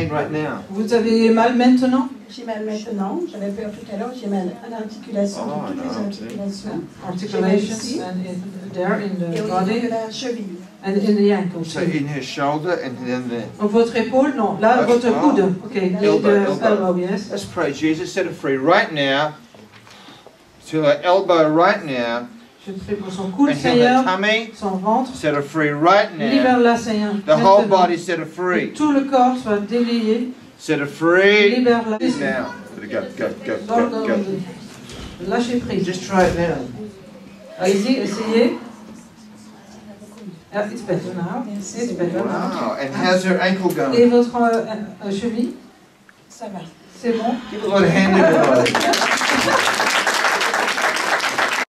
pain right now? Vous avez mal maintenant? J'ai mal maintenant, j'avais peur tout à l'heure, j'ai mal à l'articulation, toutes les articulations. Articulations and there in the Et au niveau body de la cheville. and in the ankle. So in her shoulder and then there. Donc votre épaule, non. Là, votre coude. Okay, elbow, yes. Let's pray. Jesus, set her free right now. To her elbow right now. Je prie pour son coude, And heal Seigneur, her tummy. son ventre. Set her free right now. Libère-la, Seigneur. The whole maintenant. body set her Que free. tout le corps soit délié. Set her free. Libère-la. Now. Go. Lâchez prise. Just try it now. Allez-y, essayez. It's better now. It's better now. Wow. And how's her ankle Et going? votre cheville? Ça va. C'est bon? Give a lot of hand everybody.